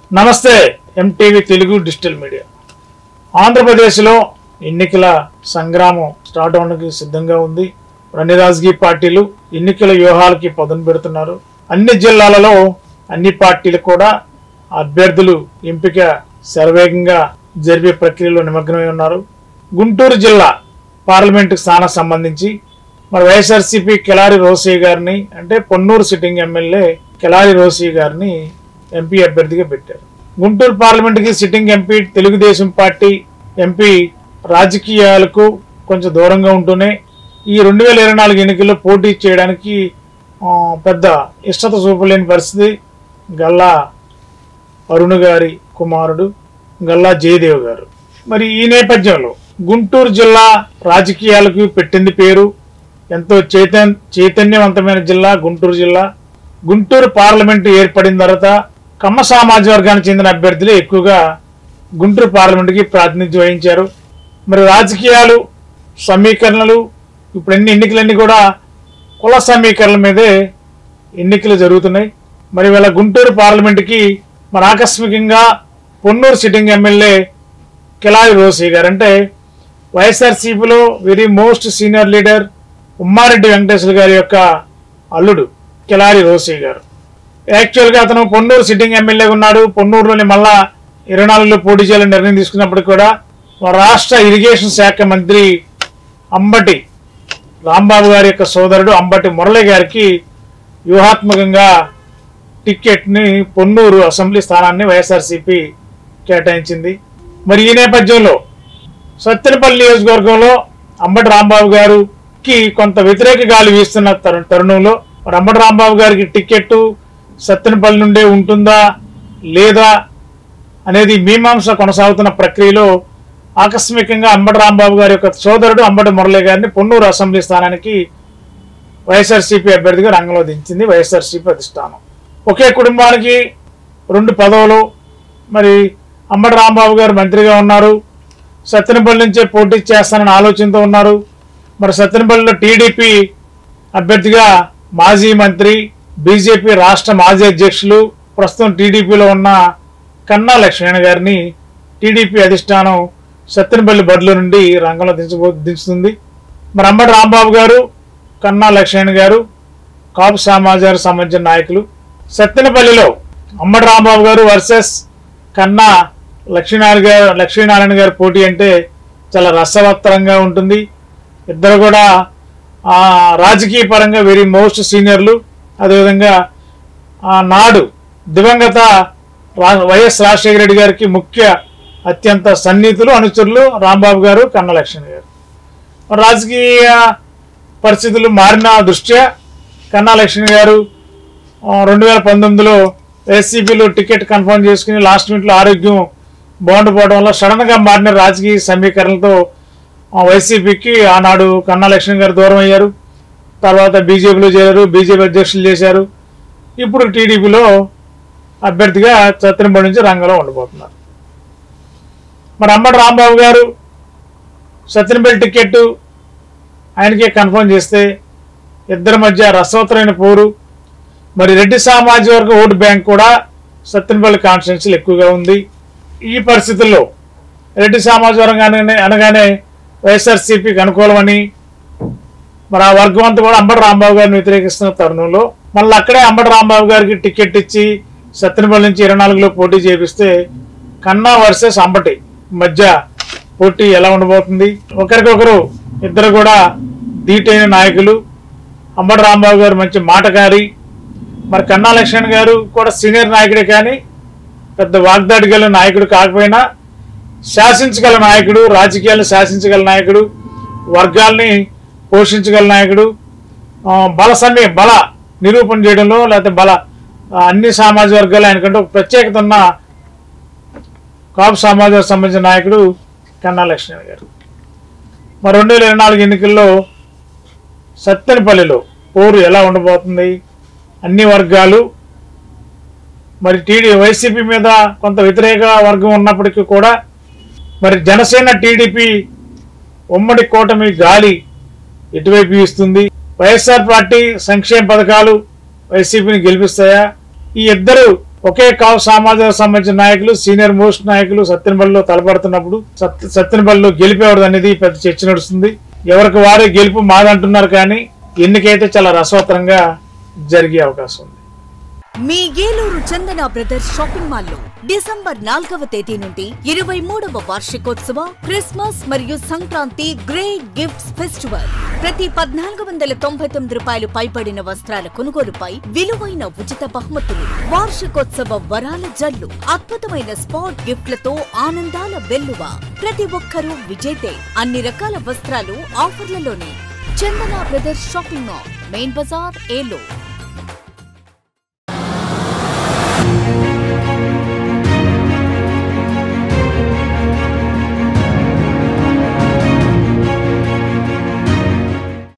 నమస్తే MTV Telugu digital media. ఆంధ్రప్రదేశ్లో ఎన్నికల సంగ్రామం స్టార్ట్ అవడానికి సిద్ధంగా ఉంది. అన్ని రాజకీయ పార్టీలు ఎన్నికల వ్యూహాలకి పదును పెడుతున్నారు. అన్ని జిల్లాలలో అన్ని పార్టీలు కూడా అభ్యర్థులు ఎంపిక శరవేగంగా జరిపే ప్రక్రియలో నిమగ్నమై ఉన్నారు. గుంటూరు జిల్లా పార్లమెంటు స్థానం సంబంధించి మరి వైఎస్ఆర్సీపీ కిలారి రోసయ్య గారిని అంటే పొన్నూరు సిట్టింగ్ ఎమ్మెల్యే కిలారి రోసయ్య గారిని ఎంపీ అభ్యర్థిగా పెట్టారు. గుంటూరు పార్లమెంటుకి sitting MP Telugu Desam party MP రాజకీయాలకు కొంచెం దూరంగా ఉంటూనే ఈ 2024 ఎన్నికల్లో పోటీ చేయడానికి పెద్ద ఇష్టత చూపలేని పరిస్థితి. గల్లా అరుణ్ గారి కుమారుడు గల్లా జయదేవ్ గారు. మరి ఈ నేపథ్యంలో గుంటూరు జిల్లా రాజకీయాలకు పెట్టింది పేరు. ఎంతో చైతన్యవంతమైన జిల్లా గుంటూరు జిల్లా. గుంటూరు పార్లమెంటు ఏర్పడిన తర్వాత కమ్మ సామాజిక వర్గానికి చెందిన అభ్యర్థులు ఎక్కువగా గుంటూరు పార్లమెంటుకి ప్రాతినిధ్యం వహించారు. మరి రాజకీయాలు సమీకరణలు ఇప్పుడు ఎన్నికలన్నీ కూడా కుల సమీకరణల మీదే ఎన్నికలు జరుగుతున్నాయి. మరి వీళ్ళ గుంటూరు పార్లమెంటుకి మరి ఆకస్మికంగా పొన్నూరు సిట్టింగ్ ఎమ్మెల్యే కిలారి రోసయ్య గారు అంటే వైఎస్ఆర్సీపీలో very most senior leader Ummareddy Venkateswara గారి యొక్క అల్లుడు కిలారి రోసయ్య గారు. యాక్చువల్గా అతను పొన్నూరు సిట్టింగ్ ఎమ్మెల్యేగా ఉన్నాడు. పొన్నూరులోని మళ్ళా 24లో పోటీ చేయాలని నిర్ణయం తీసుకున్నప్పటికీ కూడా రాష్ట్ర ఇరిగేషన్ శాఖ మంత్రి అంబటి రాంబాబు గారి యొక్క సోదరుడు అంబటి మురళి గారికి వ్యూహాత్మకంగా టికెట్ని పొన్నూరు అసెంబ్లీ స్థానాన్ని వైఎస్ఆర్సీపీ కేటాయించింది. మరి ఈ నేపథ్యంలో సత్తెనపల్లి నియోజకవర్గంలో అంబటి రాంబాబు గారికి కొంత వ్యతిరేక గాలి వీస్తున్న తరుణంలో మరి అంబటి రాంబాబు గారికి టికెట్ సత్తెనపల్లి నుండే ఉంటుందా లేదా అనేది మీమాంస కొనసాగుతున్న ప్రక్రియలో ఆకస్మికంగా అంబటి రాంబాబు గారి యొక్క సోదరుడు అంబటి మురళి గారిని పొన్నూరు అసెంబ్లీ స్థానానికి వైఎస్ఆర్సీపీ అభ్యర్థిగా రంగంలో దించింది వైఎస్ఆర్సీపీ అధిష్టానం. ఒకే కుటుంబానికి 2 పదవులు. మరి అంబటి రాంబాబు గారు మంత్రిగా ఉన్నారు. సత్తెనపల్లి నుంచే పోటీ చేస్తానని ఆలోచనతో ఉన్నారు. మరి సత్తెనపల్లిలో టీడీపీ అభ్యర్థిగా మాజీ మంత్రి బీజేపీ రాష్ట్ర మాజీ అధ్యక్షులు ప్రస్తుతం టీడీపీలో ఉన్న కన్నా లక్ష్మణ్ గారిని టీడీపీ అధిష్టానం సత్తెనపల్లి బరిలో నుండి రంగంలో దించుతుంది. మరి అంబటి రాంబాబు గారు కన్నా లక్ష్మణ్ గారు కాపు సమాజానికి సంబంధించిన నాయకులు. సత్తెనపల్లిలో అంబటి రాంబాబు గారు వర్సెస్ కన్నా లక్ష్మీనారాయణ గారి పోటీ అంటే చాలా రసవత్తరంగా ఉంటుంది. ఇద్దరు కూడా రాజకీయ పరంగా వెరీ మోస్ట్ సీనియర్లు. అదేవిధంగా నాడు దివంగత వైఎస్ రాజశేఖర రెడ్డి గారికి ముఖ్య అత్యంత సన్నిహితులు అనుచరులు రాంబాబు గారు కన్నా లక్ష్మణ్ గారు. రాజకీయ పరిస్థితులు మారిన దృష్ట్యా కన్నా లక్ష్మణ్ గారు 2019లో ఎస్సీపీలో టికెట్ కన్ఫర్మ్ చేసుకుని లాస్ట్ మినిట్లో ఆరోగ్యం బాగుండిపోవడం వల్ల సడన్గా మారిన రాజకీయ సమీకరణలతో వైసీపీకి ఆనాడు కన్నా లక్ష్మణ్ గారు దూరం అయ్యారు. తర్వాత బీజేపీలో చేరారు, బీజేపీ అధ్యక్షులు చేశారు. ఇప్పుడు టీడీపీలో అభ్యర్థిగా సత్తెనపల్లి నుంచి రంగంలో ఉండిపోతున్నారు. మరి అంబటి రాంబాబు గారు సత్తెనపల్లి టికెట్ ఆయనకే కన్ఫర్మ్ చేస్తే ఇద్దరి మధ్య రసవత్తరైన పోరు. మరి రెడ్డి సామాజిక వర్గ ఓటు బ్యాంక్ కూడా సత్తెనపల్లి కాన్స్టిట్యున్సీలు ఎక్కువగా ఉంది. ఈ పరిస్థితుల్లో రెడ్డి సామాజిక వర్గం అనగానే వైఎస్ఆర్సీపీకి అనుకూలమని మరి ఆ వర్గం అంతా కూడా అంబటి రాంబాబు గారిని వ్యతిరేకిస్తున్న తరుణంలో మళ్ళీ అక్కడే అంబటి రాంబాబు గారికి టికెట్ ఇచ్చి సత్తెనపల్లి నుంచి 24లో పోటీ చేపిస్తే కన్నా వర్సెస్ అంబటి మధ్య పోటీ ఎలా ఉండబోతుంది? ఒకరికొకరు ఇద్దరు కూడా ధీటైన నాయకులు. అంబటి రాంబాబు గారు మంచి మాటకారి. మరి కన్నా లక్ష్మణ్ గారు కూడా సీనియర్ నాయకుడే, కానీ పెద్ద వాగ్దాటి గల నాయకుడు కాకపోయినా శాసించగల నాయకుడు, రాజకీయాలను శాసించగల నాయకుడు, వర్గాల్ని పోషించగల నాయకుడు, బల నిరూపణ చేయడంలో లేకపోతే అన్ని సామాజిక వర్గాలు ఆయనకంటే ఒక ప్రత్యేకత ఉన్న కాపు సమాజానికి సంబంధించిన నాయకుడు కన్నా లక్ష్మణ్ గారు. మరి 2024 ఎన్నికల్లో సత్తెనపల్లిలో పోరు ఎలా ఉండబోతుంది? అన్ని వర్గాలు మరి వైసీపీ మీద కొంత వ్యతిరేక వర్గం ఉన్నప్పటికీ కూడా మరి జనసేన టీడీపీ ఉమ్మడి కూటమి గాలి ఎటువైపు ఇస్తుంది? వైఎస్ఆర్ పార్టీ సంక్షేమ పథకాలు వైసీపీని గెలిపిస్తాయా? ఈ ఇద్దరు ఒకే కావు సామాజిక సంబంధించిన నాయకులు సీనియర్ మోస్ట్ నాయకులు సత్తెనపల్లిలో తలపడుతున్నప్పుడు సత్తెనపల్లిలో గెలిపేవాడు అనేది పెద్ద చర్చ నడుస్తుంది. ఎవరికి వారే గెలుపు మాదంటున్నారు, కానీ ఎన్నికైతే చాలా రసవత్తరంగా జరిగే అవకాశం ఉంది. మీ Eluru Chandana brothers shopping mall లో డిసెంబర్ 4వ తేదీ నుండి 23వ వార్షికోత్సవ క్రిస్మస్ మరియు సంక్రాంతి గ్రేట్ గిఫ్ట్స్ ఫెస్టివల్. ప్రతి 1499 రూపాయలు పైబడిన వస్త్రాల కొనుగోలుపై విలువైన ఉచిత బహుమతులు, వార్షికోత్సవ వరాల జల్లు, అద్భుతమైన స్పాట్ గిఫ్ట్లతో ఆనందాల వెల్లువ. ప్రతి ఒక్కరూ విజేతే. అన్ని రకాల వస్త్రాలు ఆఫర్లలోనే. Chandana brothers shopping mall, main బజార్, ఏలూరు.